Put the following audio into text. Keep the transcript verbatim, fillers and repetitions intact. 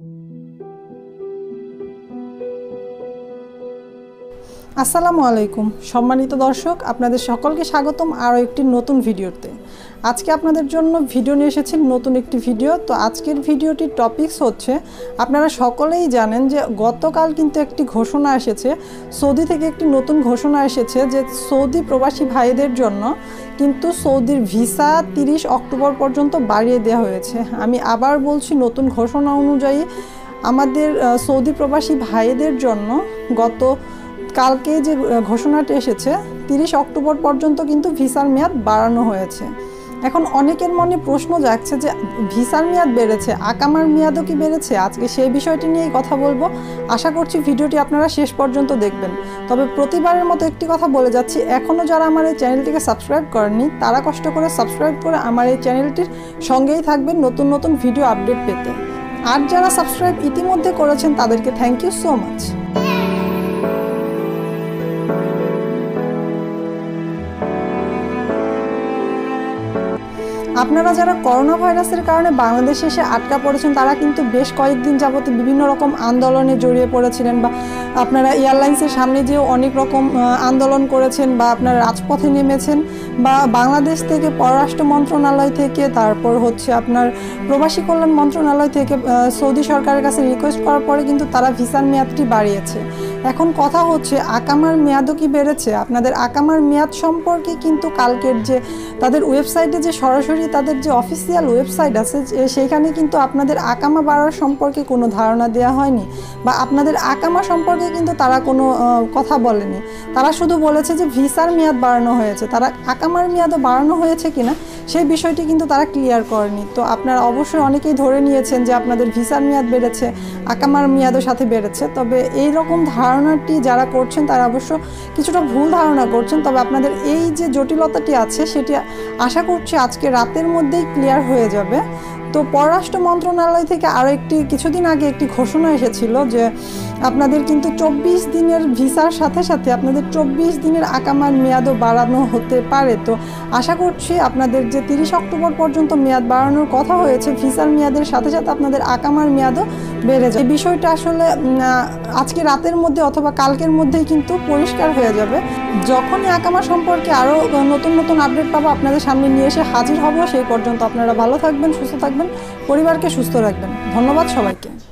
আসসালামু আলাইকুম সম্মানিত দর্শক, আপনাদের সকলকে স্বাগতম আরও একটি নতুন ভিডিওতে। আজকে আপনাদের জন্য ভিডিও নিয়ে এসেছি, নতুন একটি ভিডিও। তো আজকের ভিডিওটির টপিকস হচ্ছে, আপনারা সকলেই জানেন যে গতকাল কিন্তু একটি ঘোষণা এসেছে, সৌদি থেকে একটি নতুন ঘোষণা এসেছে যে সৌদি প্রবাসী ভাইদের জন্য কিন্তু সৌদির ভিসা তিরিশ অক্টোবর পর্যন্ত বাড়িয়ে দেওয়া হয়েছে। আমি আবার বলছি, নতুন ঘোষণা অনুযায়ী আমাদের সৌদি প্রবাসী ভাইদের জন্য গত কালকে যে ঘোষণাটি এসেছে তিরিশ অক্টোবর পর্যন্ত কিন্তু ভিসার মেয়াদ বাড়ানো হয়েছে। এখন অনেকের মনে প্রশ্ন জাগছে যে ভিসার মেয়াদ বেড়েছে, আকামার মেয়াদও কি বেড়েছে? আজকে সেই বিষয়টি নিয়েই কথা বলবো। আশা করছি ভিডিওটি আপনারা শেষ পর্যন্ত দেখবেন। তবে প্রতিবারের মতো একটি কথা বলে যাচ্ছি, এখনও যারা আমার এই চ্যানেলটিকে সাবস্ক্রাইব করেননি তারা কষ্ট করে সাবস্ক্রাইব করে আমার এই চ্যানেলটির সঙ্গেই থাকবেন নতুন নতুন ভিডিও আপডেট পেতে। আর যারা সাবস্ক্রাইব ইতিমধ্যে করেছেন তাদেরকে থ্যাংক ইউ সো মাচ। আপনারা যারা করোনা ভাইরাসের কারণে বাংলাদেশে এসে আটকা পড়েছেন তারা কিন্তু বেশ কয়েকদিন যাবত বিভিন্ন রকম আন্দোলনে জড়িয়ে পড়েছিলেন, বা আপনারা এয়ারলাইন্সের সামনে যেও অনেক রকম আন্দোলন করেছেন, বা আপনারা রাজপথে নেমেছেন, বা বাংলাদেশ থেকে পররাষ্ট্র মন্ত্রণালয় থেকে, তারপর হচ্ছে আপনার প্রবাসী কল্যাণ মন্ত্রণালয় থেকে সৌদি সরকারের কাছে রিকোয়েস্ট করার পরে কিন্তু তারা ভিসার মেয়াদটি বাড়িয়েছে। এখন কথা হচ্ছে, আকামার মেয়াদও কি বেড়েছে? আপনাদের আকামার মেয়াদ সম্পর্কে কিন্তু কালকের যে তাদের ওয়েবসাইটে যে সরাসরি তাদের যে অফিসিয়াল ওয়েবসাইট আছে সেইখানে কিন্তু আপনাদের আকামা বাড়ার সম্পর্কে কোনো ধারণা দেওয়া হয়নি, বা আপনাদের আকামা সম্পর্কে কিন্তু তারা কোনো কথা বলেনি। তারা শুধু বলেছে যে ভিসার মেয়াদ বাড়ানো হয়েছে। তারা আকামার মেয়াদও বাড়ানো হয়েছে কিনা সেই বিষয়টি কিন্তু তারা ক্লিয়ার করেনি। তো আপনারা অবশ্যই অনেকেই ধরে নিয়েছেন যে আপনাদের ভিসার মেয়াদ বেড়েছে, আকামার মেয়াদও সাথে বেড়েছে। তবে এই রকম ধারণাটি যারা করছেন তারা অবশ্য কিছুটা ভুল ধারণা করছেন। তবে আপনাদের এই যে জটিলতাটি আছে সেটি আশা করছি আজকে রাতের মধ্যেই ক্লিয়ার হয়ে যাবে। তো পররাষ্ট্র মন্ত্রণালয় থেকে আরও একটি কিছুদিন আগে একটি ঘোষণা এসেছিল যে আপনাদের কিন্তু চব্বিশ দিনের ভিসার সাথে সাথে আপনাদের চব্বিশ দিনের আকামার মেয়াদও বাড়ানো হতে পারে। তো আশা করছি আপনাদের যে তিরিশ অক্টোবর পর্যন্ত মেয়াদ বাড়ানোর কথা হয়েছে, ভিসার মেয়াদের সাথে সাথে আপনাদের আকামার মেয়াদও বেড়ে যায়। এই বিষয়টা আসলে আজকে রাতের মধ্যে অথবা কালকের মধ্যেই কিন্তু পরিষ্কার হয়ে যাবে। যখনই আকামা সম্পর্কে আরও নতুন নতুন আপডেট পাবো আপনাদের সামনে নিয়ে এসে হাজির হব। সেই পর্যন্ত আপনারা ভালো থাকবেন, সুস্থ থাকবেন, পরিবারকে সুস্থ রাখবেন। ধন্যবাদ সবাইকে।